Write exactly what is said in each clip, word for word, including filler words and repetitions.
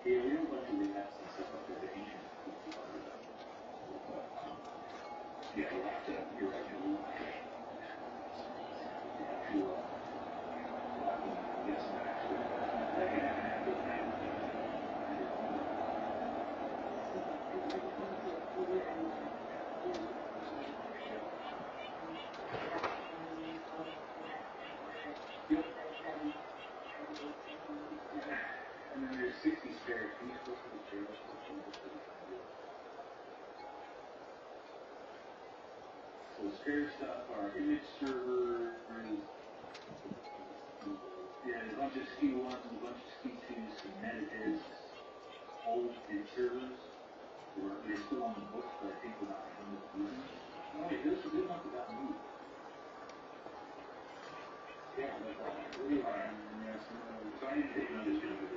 Yeah, we don't want to really have some stuff up there that ancient people are about. Yeah, you'll have to, you're right, you'll have to, you have to, uh, get some extra, like, an actual thing. Yep. And then there's sixty spare feet for the church. So spare stuff are image servers. Yeah, a bunch of S K U ones, a bunch of S K U twos, some metadisks, old image servers. They're, they're still on the books, but I think we're not done with using them. Oh, wait, there's a good one that got moved. Yeah, no problem. Alright. So I need to take another bit of it.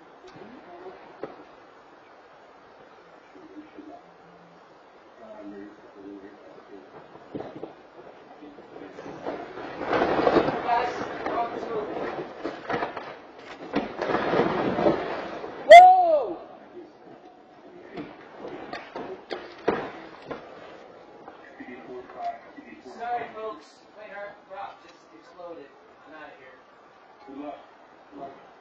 Whoa! Sorry, folks. Twain Harte Rock just exploded. I'm out of here. Good luck. Good luck.